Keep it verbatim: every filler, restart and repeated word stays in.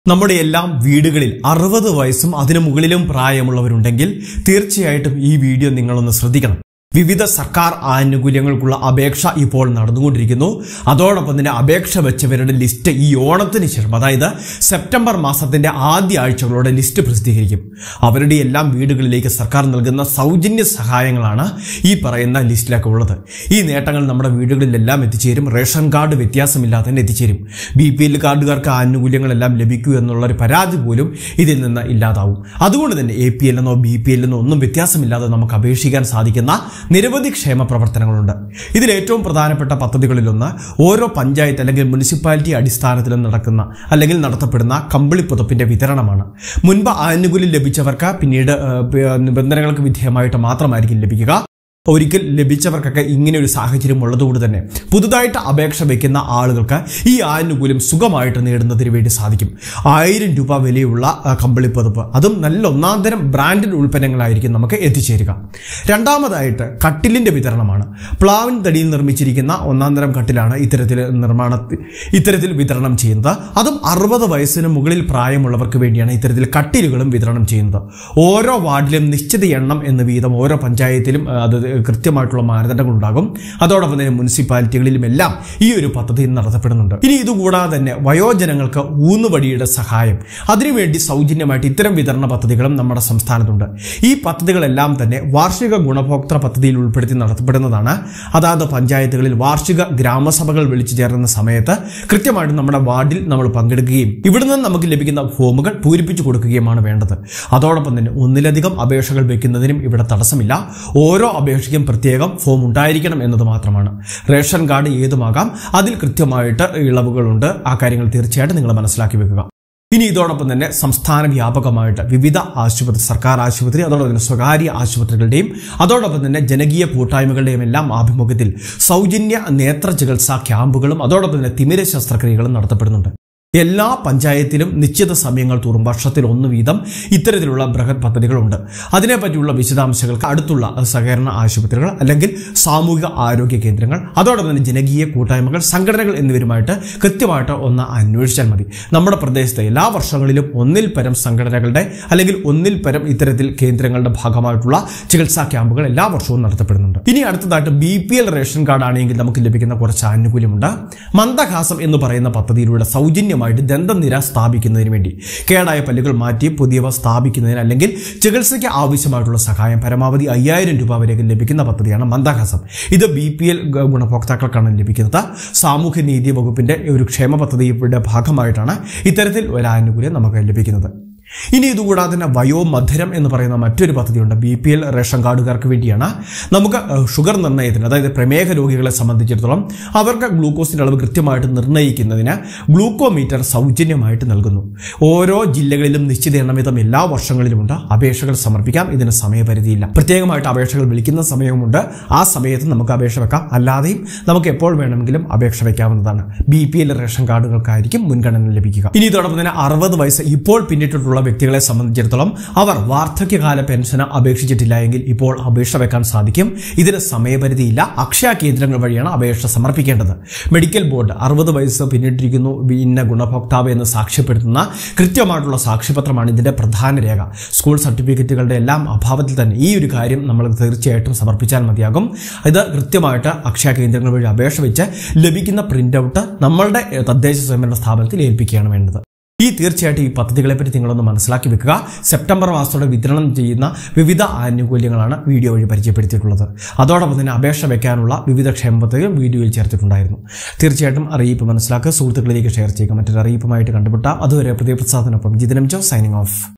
നമ്മുടെ എല്ലാം വീടുകളിൽ അറുപത് വയസ്സും അതിനു മുകളിലും പ്രായമുള്ളവരുണ്ടെങ്കിൽ തീർച്ചയായിട്ടും ഈ വീഡിയോ നിങ്ങളൊന്ന് ശ്രദ്ധിക്കണം. വിവിധ സർക്കാർ ആനുകൂല്യങ്ങൾക്കുള്ള അപേക്ഷ ഇപ്പോൾ നടന്നുകൊണ്ടിരിക്കുന്നു. അതോടൊപ്പം തന്നെ അപേക്ഷ വെച്ചവരുടെ ലിസ്റ്റ് ഈ ഓണത്തിന് ശേഷം, അതായത് സെപ്റ്റംബർ മാസത്തിന്റെ ആദ്യ ആഴ്ചകളോടെ ലിസ്റ്റ് പ്രസിദ്ധീകരിക്കും. അവരുടെ എല്ലാം വീടുകളിലേക്ക് സർക്കാർ നൽകുന്ന സൗജന്യ സഹായങ്ങളാണ് ഈ പറയുന്ന ലിസ്റ്റിലൊക്കെ ഉള്ളത്. ഈ നേട്ടങ്ങൾ നമ്മുടെ വീടുകളിലെല്ലാം എത്തിച്ചേരും. റേഷൻ കാർഡ് വ്യത്യാസമില്ലാതെ തന്നെ എത്തിച്ചേരും. ബി പി എൽ കാർഡുകാർക്ക് ആനുകൂല്യങ്ങളെല്ലാം ലഭിക്കൂ എന്നുള്ളൊരു പരാതി പോലും ഇതിൽ നിന്ന് ഇല്ലാതാവും. അതുകൊണ്ട് തന്നെ എ പി എൽ എന്നോ ബി പി എൽ എന്നോ ഒന്നും വ്യത്യാസമില്ലാതെ നമുക്ക് അപേക്ഷിക്കാൻ സാധിക്കുന്ന നിരവധി ക്ഷേമ പ്രവർത്തനങ്ങളുണ്ട്. ഇതിൽ ഏറ്റവും പ്രധാനപ്പെട്ട പദ്ധതികളിലൊന്ന് ഓരോ പഞ്ചായത്ത് അല്ലെങ്കിൽ മുനിസിപ്പാലിറ്റി അടിസ്ഥാനത്തിലും നടക്കുന്ന അല്ലെങ്കിൽ നടത്തപ്പെടുന്ന കമ്പിളി പുതപ്പിന്റെ വിതരണമാണ്. മുൻപ് ആനുകൂല്യം ലഭിച്ചവർക്ക് പിന്നീട് നിബന്ധനകൾക്ക് വിധേയമായിട്ട് മാത്രമായിരിക്കും ലഭിക്കുക. ഒരിക്കൽ ലഭിച്ചവർക്കൊക്കെ ഇങ്ങനെ ഒരു സാഹചര്യം ഉള്ളതുകൊണ്ട് തന്നെ പുതുതായിട്ട് അപേക്ഷ വയ്ക്കുന്ന ആളുകൾക്ക് ഈ ആനുകൂല്യം സുഖമായിട്ട് നേടുന്നതിന് വേണ്ടി സാധിക്കും. ആയിരം രൂപ വിലയുള്ള കമ്പിളിപ്പുതപ്പ്, അതും നല്ല ഒന്നാം തരം ബ്രാൻഡഡ് ഉൽപ്പന്നങ്ങളായിരിക്കും നമുക്ക് എത്തിച്ചേരുക. രണ്ടാമതായിട്ട് കട്ടിലിന്റെ വിതരണമാണ്. പ്ലാവിൻ തടിയിൽ നിർമ്മിച്ചിരിക്കുന്ന ഒന്നാം തരം കട്ടിലാണ് ഇത്തരത്തിൽ നിർമ്മാണ ഇത്തരത്തിൽ വിതരണം ചെയ്യുന്നത്. അതും അറുപത് വയസ്സിന് മുകളിൽ പ്രായമുള്ളവർക്ക് വേണ്ടിയാണ് ഇത്തരത്തിൽ കട്ടിലുകളും വിതരണം ചെയ്യുന്നത്. ഓരോ വാർഡിലും നിശ്ചിത എണ്ണം എന്ന വീതം ഓരോ പഞ്ചായത്തിലും അത് കൃത്യമായിട്ടുള്ള മാനദണ്ഡങ്ങൾ ഉണ്ടാകും. അതോടൊപ്പം തന്നെ മുനിസിപ്പാലിറ്റികളിലും എല്ലാം ഈ ഒരു പദ്ധതി നടത്തപ്പെടുന്നുണ്ട്. ഇനി ഇതുകൂടാതെ തന്നെ വയോജനങ്ങൾക്ക് ഊന്നുവടിയുടെ സഹായം, അതിനുവേണ്ടി സൗജന്യമായിട്ട് ഇത്തരം വിതരണ പദ്ധതികളും നമ്മുടെ സംസ്ഥാനത്തുണ്ട്. ഈ പദ്ധതികളെല്ലാം തന്നെ വാർഷിക ഗുണഭോക്തൃ പദ്ധതിയിൽ ഉൾപ്പെടുത്തി നടത്തപ്പെടുന്നതാണ്. അതാത് പഞ്ചായത്തുകളിൽ വാർഷിക ഗ്രാമസഭകൾ വിളിച്ചു ചേർന്ന സമയത്ത് കൃത്യമായിട്ട് നമ്മുടെ വാർഡിൽ നമ്മൾ പങ്കെടുക്കുകയും ഇവിടുന്ന് നമുക്ക് ലഭിക്കുന്ന ഫോമുകൾ പൂരിപ്പിച്ചു കൊടുക്കുകയുമാണ് വേണ്ടത്. അതോടൊപ്പം തന്നെ ഒന്നിലധികം അപേക്ഷകൾ വയ്ക്കുന്നതിനും ഇവിടെ തടസ്സമില്ല. ഓരോ അപേക്ഷയ്ക്കും പ്രത്യേകം ഫോം ഉണ്ടായിരിക്കണം എന്നത് മാത്രമാണ്. റേഷൻ കാർഡ് ഏതുമാകാം, അതിൽ കൃത്യമായിട്ട് ഇളവുകളുണ്ട്. ആ കാര്യങ്ങൾ തീർച്ചയായിട്ടും നിങ്ങൾ മനസ്സിലാക്കി വെക്കുക. ഇനി ഇതോടൊപ്പം തന്നെ സംസ്ഥാന വ്യാപകമായിട്ട് വിവിധ ആശുപത്രി, സർക്കാർ ആശുപത്രി, അതോടൊപ്പം തന്നെ സ്വകാര്യ ആശുപത്രികളുടെയും അതോടൊപ്പം തന്നെ ജനകീയ കൂട്ടായ്മകളുടെയും എല്ലാം ആഭിമുഖ്യത്തിൽ സൗജന്യ നേത്ര ചികിത്സാ ക്യാമ്പുകളും അതോടൊപ്പം തന്നെ തിമിര ശസ്ത്രക്രിയകളും നടത്തപ്പെടുന്നുണ്ട്. എല്ലാ പഞ്ചായത്തിലും നിശ്ചിത സമയങ്ങൾ തോറും വർഷത്തിൽ ഒന്ന് വീതം ഇത്തരത്തിലുള്ള ബൃഹത് പദ്ധതികളുണ്ട്. അതിനെപ്പറ്റിയുള്ള വിശദാംശങ്ങൾക്ക് അടുത്തുള്ള സഹകരണ ആശുപത്രികൾ അല്ലെങ്കിൽ സാമൂഹിക ആരോഗ്യ കേന്ദ്രങ്ങൾ, അതോടൊപ്പം തന്നെ ജനകീയ കൂട്ടായ്മകൾ, സംഘടനകൾ എന്നിവരുമായിട്ട് കൃത്യമായിട്ട് ഒന്ന് അന്വേഷിച്ചാൽ മതി. നമ്മുടെ പ്രദേശത്തെ എല്ലാ വർഷങ്ങളിലും ഒന്നിൽ പരം സംഘടനകളുടെ അല്ലെങ്കിൽ ഒന്നിൽ പരം ഇത്തരത്തിൽ കേന്ദ്രങ്ങളുടെ ഭാഗമായിട്ടുള്ള ചികിത്സാ ക്യാമ്പുകൾ എല്ലാ വർഷവും നടത്തപ്പെടുന്നുണ്ട്. ഇനി അടുത്തതായിട്ട് B P L ration card ആണെങ്കിൽ നമുക്ക് ലഭിക്കുന്ന കുറച്ച് ആനുകൂല്യമുണ്ട്. മന്ദഹാസം എന്ന് പറയുന്ന പദ്ധതിയിലൂടെ സൗജന്യം ദന്തനിര സ്ഥാപിക്കുന്നതിന് വേണ്ടി കേടായ പല്ലുകൾ മാറ്റി പുതിയവ സ്ഥാപിക്കുന്നതിന് അല്ലെങ്കിൽ ചികിത്സയ്ക്ക് ആവശ്യമായിട്ടുള്ള സഹായം പരമാവധി അയ്യായിരം രൂപ വരെ ലഭിക്കുന്ന പദ്ധതിയാണ് മന്ദഹാസം. ഇത് ബി പി എൽ ഗുണഭോക്താക്കൾക്കാണ് ലഭിക്കുന്നത്. സാമൂഹ്യനീതി വകുപ്പിന്റെ ഒരു ക്ഷേമ പദ്ധതിയുടെ ഭാഗമായിട്ടാണ് ഇത്തരത്തിൽ ഒരു ആനുകൂല്യം നമുക്ക് ലഭിക്കുന്നത്. ഇനി ഇതുകൂടാതെ തന്നെ വയോമധുരം എന്ന് പറയുന്ന മറ്റൊരു പദ്ധതിയുണ്ട്. ബി പി എൽ റേഷൻ കാർഡുകാർക്ക് വേണ്ടിയാണ്. നമുക്ക് ഷുഗർ നിർണ്ണയത്തിന്, അതായത് പ്രമേഹ രോഗികളെ സംബന്ധിച്ചിടത്തോളം അവർക്ക് ഗ്ലൂക്കോസിന്റെ അളവ് കൃത്യമായിട്ട് നിർണ്ണയിക്കുന്നതിന് ഗ്ലൂക്കോമീറ്റർ സൗജന്യമായിട്ട് നൽകുന്നു. ഓരോ ജില്ലകളിലും നിശ്ചിത എണ്ണം വീതം എല്ലാ വർഷങ്ങളിലുമുണ്ട്. അപേക്ഷകൾ സമർപ്പിക്കാം. ഇതിന് സമയപരിധിയില്ല. പ്രത്യേകമായിട്ട് അപേക്ഷകൾ വിളിക്കുന്ന സമയമുണ്ട്. ആ സമയത്ത് നമുക്ക് അപേക്ഷ വെക്കാം. അല്ലാതെയും നമുക്ക് എപ്പോൾ വേണമെങ്കിലും അപേക്ഷ വെക്കാവുന്നതാണ്. ബി പി എൽ റേഷൻ കാർഡുകൾക്കായിരിക്കും മുൻഗണന ലഭിക്കുക. ഇനി ഇതോടൊപ്പം തന്നെ അറുപത് വയസ്സ് ഇപ്പോൾ പിന്നിട്ടിട്ടുള്ള വ്യക്തികളെ സംബന്ധിച്ചിടത്തോളം അവർ വാർദ്ധക്യകാല പെൻഷന് അപേക്ഷിച്ചിട്ടില്ല എങ്കിൽ ഇപ്പോൾ അപേക്ഷ വെക്കാൻ സാധിക്കും. ഇതിന് സമയപരിധിയില്ല. അക്ഷയ കേന്ദ്രങ്ങൾ വഴിയാണ് അപേക്ഷ സമർപ്പിക്കേണ്ടത്. മെഡിക്കൽ ബോർഡ് അറുപത് വയസ്സ് പിന്നിട്ടിരിക്കുന്നു, ഇന്ന ഗുണഭോക്താവ് എന്ന് സാക്ഷ്യപ്പെടുത്തുന്ന കൃത്യമായിട്ടുള്ള സാക്ഷ്യപത്രമാണ് ഇതിന്റെ പ്രധാന രേഖ. സ്കൂൾ സർട്ടിഫിക്കറ്റുകളുടെ എല്ലാം അഭാവത്തിൽ തന്നെ ഈ ഒരു കാര്യം നമ്മൾ തീർച്ചയായിട്ടും സമർപ്പിച്ചാൽ മതിയാകും. ഇത് കൃത്യമായിട്ട് അക്ഷയ കേന്ദ്രങ്ങൾ വഴി അപേക്ഷ വെച്ച് ലഭിക്കുന്ന പ്രിന്റ് ഔട്ട് നമ്മളുടെ തദ്ദേശ സ്വയംഭരണ സ്ഥാപനത്തിൽ ഏൽപ്പിക്കുകയാണ് വേണ്ടത്. ഈ തീർച്ചയായിട്ടും ഈ പദ്ധതികളെപ്പറ്റി നിങ്ങളൊന്ന് മനസ്സിലാക്കി വെക്കുക. സെപ്റ്റംബർ മാസത്തോടെ വിതരണം ചെയ്യുന്ന വിവിധ ആനുകൂല്യങ്ങളാണ് വീഡിയോ വഴി പരിചയപ്പെടുത്തിയിട്ടുള്ളത്. അതോടൊപ്പം തന്നെ അപേക്ഷ വെക്കാനുള്ള വിവിധ ക്ഷേമ പദ്ധതികൾ വീഡിയോയിൽ ചേർത്തിട്ടുണ്ടായിരുന്നു. തീർച്ചയായിട്ടും അറിയിപ്പ് മനസ്സിലാക്കുക, സുഹൃത്തുക്കളിലേക്ക് ഷെയർ ചെയ്യുക. മറ്റൊരു അറിയിപ്പുമായിട്ട് കണ്ടുമുട്ടാം. അതുവരെ പുതിയ പ്രസാദനൊപ്പം ജിതനം ജോ സൈനിങ് ഓഫ്.